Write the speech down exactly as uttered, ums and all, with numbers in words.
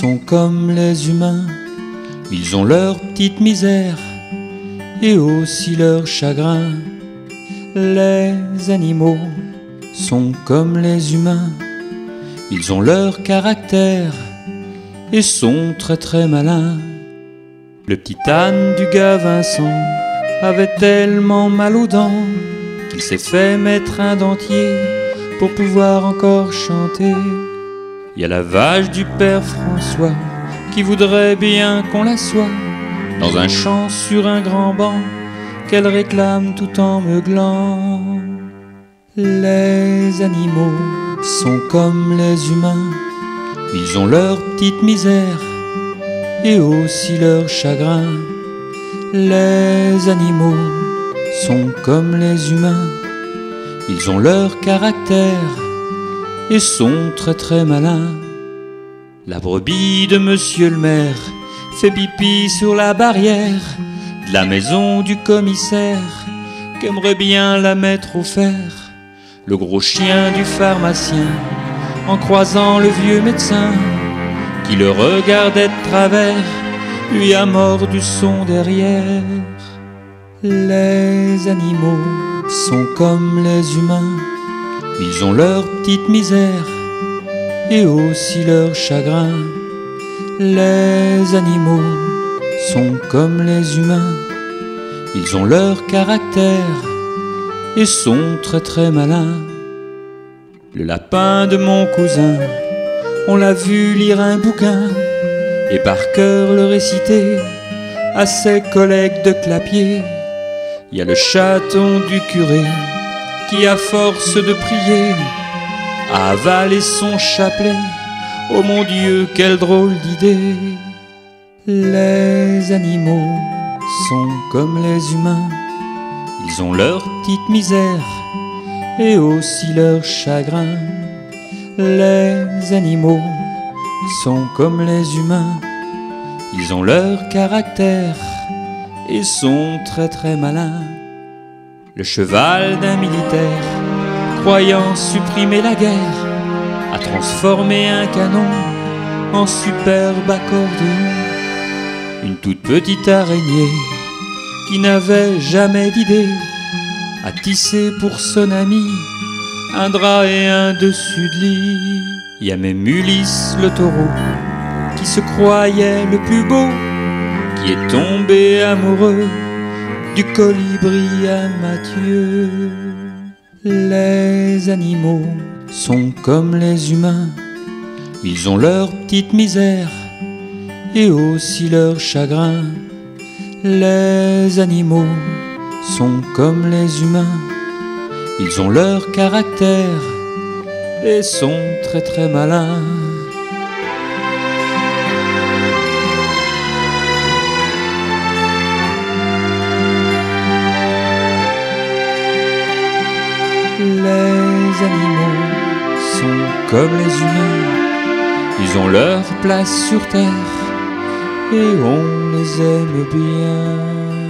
sont comme les humains, ils ont leur petite misère et aussi leur chagrin. Les animaux sont comme les humains, ils ont leur caractère et sont très très malins. Le petit âne du gars Vincent avait tellement mal aux dents qu'il s'est fait mettre un dentier pour pouvoir encore chanter. Il y a la vache du père François qui voudrait bien qu'on la soit dans un champ sur un grand banc qu'elle réclame tout en meuglant. Les animaux sont comme les humains, ils ont leur petite misère et aussi leur chagrin. Les animaux sont comme les humains, ils ont leur caractère et sont très très malins. La brebis de monsieur le maire fait pipi sur la barrière de la maison du commissaire qu'aimerait bien la mettre au fer. Le gros chien du pharmacien, en croisant le vieux médecin qui le regardait de travers, lui a mordu son derrière. Les animaux sont comme les humains, ils ont leur petite misère et aussi leur chagrin. Les animaux sont comme les humains, ils ont leur caractère et sont très très malins. Le lapin de mon cousin, on l'a vu lire un bouquin et par cœur le réciter à ses collègues de clapier. Il y a le chaton du curé qui, à force de prier, a avalé son chapelet. Oh mon Dieu, quelle drôle d'idée! Les animaux sont comme les humains, ils ont leur petite misère et aussi leur chagrin. Les animaux sont comme les humains, ils ont leur caractère et sont très très malins. Le cheval d'un militaire, croyant supprimer la guerre, a transformé un canon en superbe accordéon. Une toute petite araignée qui n'avait jamais d'idée a tissé pour son ami un drap et un dessus de lit. Il y a même Ulysse le taureau qui se croyait le plus beau, qui est tombé amoureux du colibri à Mathieu. Les animaux sont comme les humains, ils ont leur petite misère et aussi leur chagrin. Les animaux sont comme les humains, ils ont leur caractère et sont très très malins. Les animaux sont comme les humains, ils ont leur place sur terre et on les aime bien.